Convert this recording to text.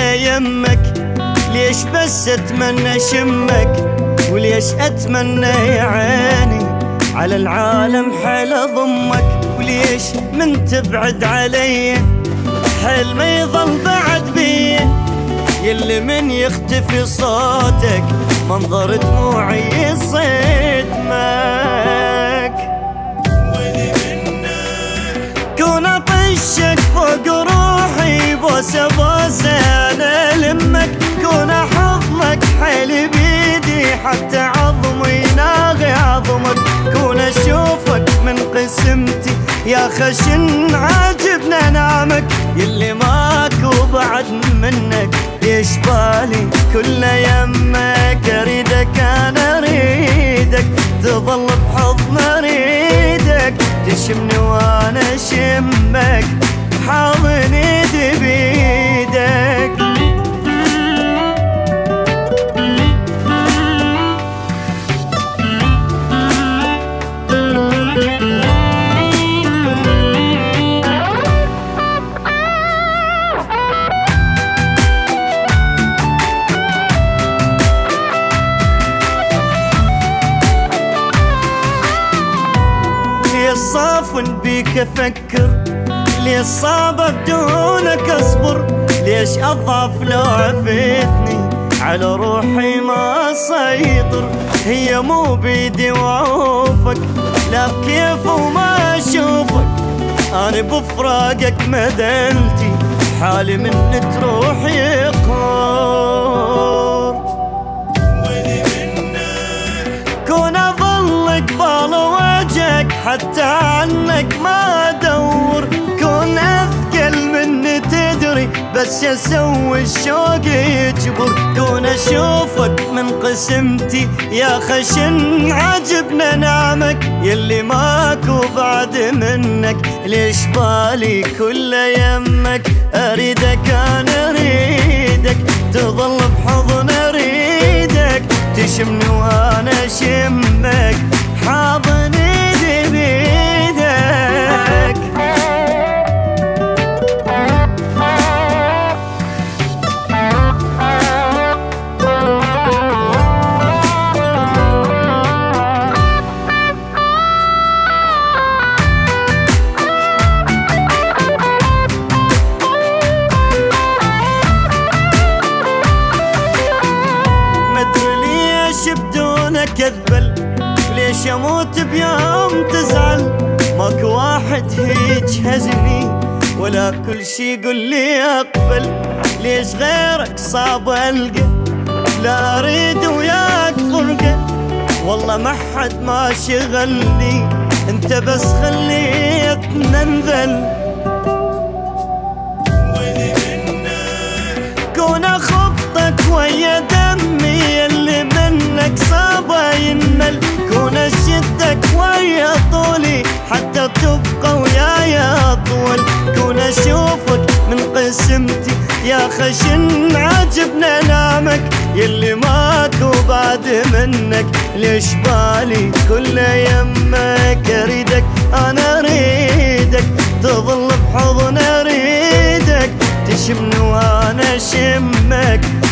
يمك. ليش بس اتمنى شمك، وليش اتمنى يا عيني على العالم حيل اضمك. وليش من تبعد علي حيل ما يظل بعد بي، يلي من يختفي صوتك منظر دموعي يصدمك. ولي منك كون اطشك فوق روحي بوسه بوسه انا لمك. كون احضنك حيل بيدي حتى عظمي ناغي عظمك. كون اشوفك من قسمتي يا خشن عاجبنا نعمك. يلي ماكو بعد منك ليش بالي كل يمك. اريدك انا اريدك تظل بحضن اريدك تشمني وانا اشمك حاضن ايدي بيدك. صافن بيك افكر، ليش صعب بدونك اصبر. ليش اضعف لو عفيتني على روحي ما اسيطر. هي مو بيدي وعوفك لا بكيف وما اشوفك. انا بفراقك مذلتي حالي من تروح يقهر. ولي منك كون اظل قبال وجهك حتى عنك ما ادور. كون اثقل مني تدري بس اسوي الشوق يجبر. كون اشوفك من قسمتي يا خشن عاجبنا نعمك. يلي ماكو بعد منك ليش بالي كل يمك. اريدك انا اريدك تظل بحضن اريدك تشمني وانا اشمك حاضن ايدي بيدك. بدونك اذبل ليش اموت بيوم تزعل. ماكو واحد هيج هزني ولا كل شي يقول لي اقبل. ليش غيرك صعب القى لا اريد وياك فرقه. والله ما حد ما شغلني انت بس خليتنا نذل. ولي منك كون اخبطك ويا دمي يلي منك صعبة ينمل. كون اشدك ويا طولي حتى تبقى وياي اطول. كون اشوفك من قسمتي يا خشن عاجبنا نعمك. يلي ماكو بعد منك ليش بالي كل يمك. اريدك انا اريدك تظل بحضن اريدك تشمني وانا اشمك